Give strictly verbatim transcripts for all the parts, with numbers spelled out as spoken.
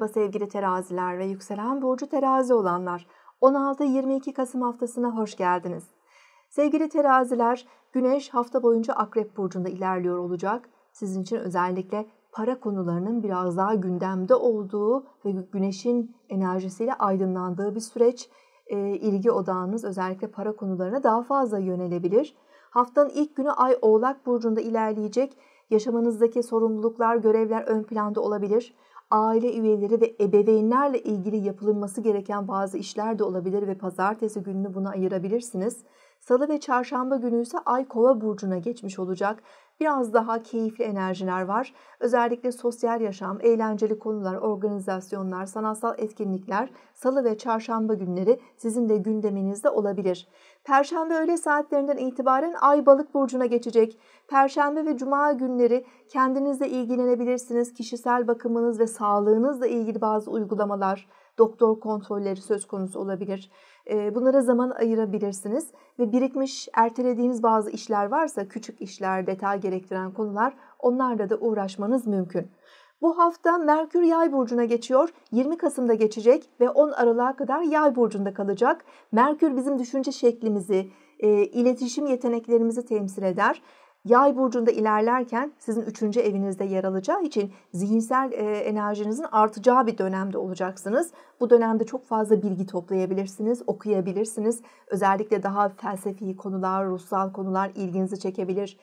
Merhaba sevgili teraziler ve yükselen burcu terazi olanlar. on altı yirmi iki Kasım haftasına hoş geldiniz. Sevgili teraziler, Güneş hafta boyunca Akrep burcunda ilerliyor olacak. Sizin için özellikle para konularının biraz daha gündemde olduğu ve Güneş'in enerjisiyle aydınlandığı bir süreç. E, ilgi odağınız özellikle para konularına daha fazla yönelebilir. Haftanın ilk günü Ay Oğlak burcunda ilerleyecek. Yaşamanızdaki sorumluluklar, görevler ön planda olabilir. Aile üyeleri ve ebeveynlerle ilgili yapılması gereken bazı işler de olabilir ve pazartesi gününü buna ayırabilirsiniz. Salı ve çarşamba günü ise Ay Kova burcuna geçmiş olacak. Biraz daha keyifli enerjiler var. Özellikle sosyal yaşam, eğlenceli konular, organizasyonlar, sanatsal etkinlikler salı ve çarşamba günleri sizin de gündeminizde olabilir. Perşembe öğle saatlerinden itibaren Ay Balık burcuna geçecek. Perşembe ve cuma günleri kendinizle ilgilenebilirsiniz. Kişisel bakımınız ve sağlığınızla ilgili bazı uygulamalar, doktor kontrolleri söz konusu olabilir. Bunlara zaman ayırabilirsiniz ve birikmiş, ertelediğiniz bazı işler varsa, küçük işler, detay gerektiren konular, onlarla da uğraşmanız mümkün. Bu hafta Merkür Yay burcuna geçiyor. yirmi Kasım'da geçecek ve on Aralık'a kadar Yay burcunda kalacak. Merkür bizim düşünce şeklimizi, iletişim yeteneklerimizi temsil eder. Yay burcunda ilerlerken sizin üçüncü evinizde yer alacağı için zihinsel enerjinizin artacağı bir dönemde olacaksınız. Bu dönemde çok fazla bilgi toplayabilirsiniz, okuyabilirsiniz. Özellikle daha felsefi konular, ruhsal konular ilginizi çekebilir.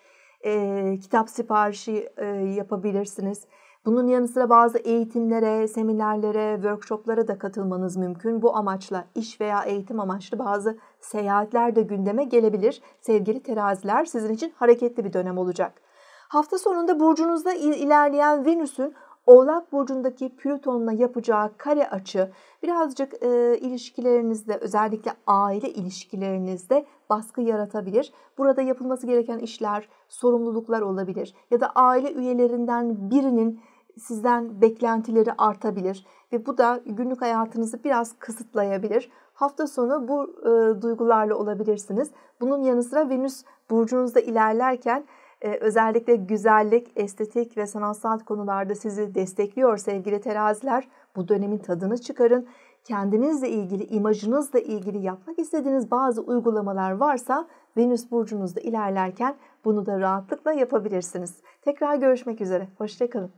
E, kitap siparişi e, yapabilirsiniz. Bunun yanı sıra bazı eğitimlere, seminerlere, workshoplara da katılmanız mümkün. Bu amaçla iş veya eğitim amaçlı bazı seyahatler de gündeme gelebilir. Sevgili teraziler, sizin için hareketli bir dönem olacak. Hafta sonunda burcunuzda ilerleyen Venüs'ün Oğlak burcundaki Plüton'la yapacağı kare açı birazcık e, ilişkilerinizde, özellikle aile ilişkilerinizde baskı yaratabilir. Burada yapılması gereken işler, sorumluluklar olabilir ya da aile üyelerinden birinin sizden beklentileri artabilir ve bu da günlük hayatınızı biraz kısıtlayabilir. Hafta sonu bu e, duygularla olabilirsiniz. Bunun yanı sıra Venüs burcunuzda ilerlerken e, özellikle güzellik, estetik ve sanatsal konularda sizi destekliyor sevgili teraziler. Bu dönemin tadını çıkarın. Kendinizle ilgili, imajınızla ilgili yapmak istediğiniz bazı uygulamalar varsa Venüs burcunuzda ilerlerken bunu da rahatlıkla yapabilirsiniz. Tekrar görüşmek üzere. Hoşça kalın.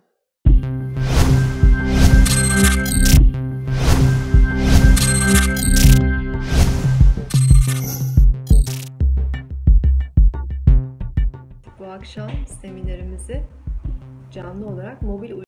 Bu akşam seminerimizi canlı olarak mobil